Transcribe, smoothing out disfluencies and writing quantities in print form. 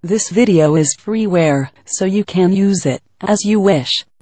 This video is freeware, so you can use it as you wish.